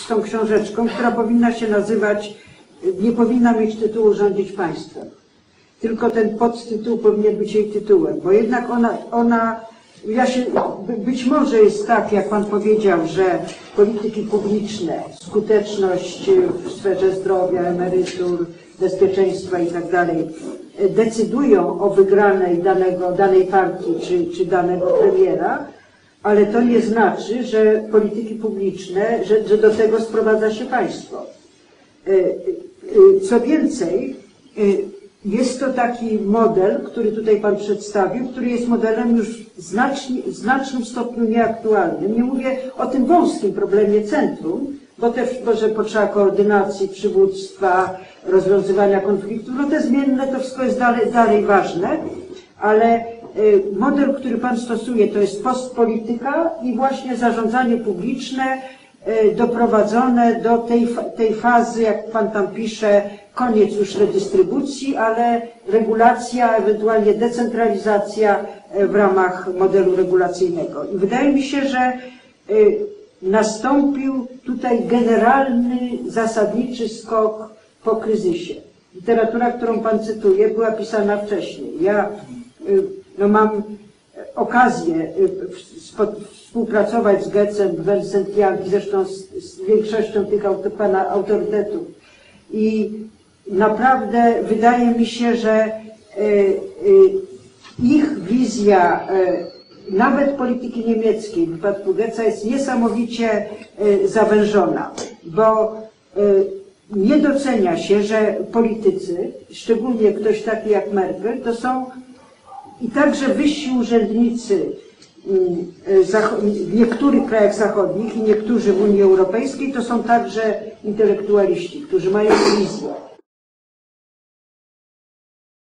z tą książeczką, która powinna się nazywać, nie powinna mieć tytułu Rządzić państwem. Tylko ten podtytuł powinien być jej tytułem, bo jednak być może jest tak, jak Pan powiedział, że polityki publiczne, skuteczność w sferze zdrowia, emerytur, bezpieczeństwa i tak dalej decydują o wygranej danej partii czy danego premiera, ale to nie znaczy, że polityki publiczne, że do tego sprowadza się państwo. Co więcej, jest to taki model, który tutaj Pan przedstawił, który jest modelem już w znacznym stopniu nieaktualnym. Nie mówię o tym wąskim problemie centrum, bo też że potrzeba koordynacji, przywództwa, rozwiązywania konfliktów. No te zmienne to wszystko jest dalej ważne, ale model, który Pan stosuje, to jest postpolityka i właśnie zarządzanie publiczne doprowadzone do tej fazy, jak Pan tam pisze, koniec już redystrybucji, ale regulacja, ewentualnie decentralizacja w ramach modelu regulacyjnego. I wydaje mi się, że nastąpił tutaj generalny, zasadniczy skok po kryzysie. Literatura, którą Pan cytuje, była pisana wcześniej. Ja mam okazję współpracować z Goetzem, Vincent Young, zresztą z większością tych Pana autorytetów. I naprawdę wydaje mi się, że ich wizja nawet polityki niemieckiej w wypadku Goetza jest niesamowicie zawężona, bo nie docenia się, że politycy, szczególnie ktoś taki jak Merkel, to są i także wyżsi urzędnicy w niektórych krajach zachodnich i niektórzy w Unii Europejskiej, to są także intelektualiści, którzy mają wizję.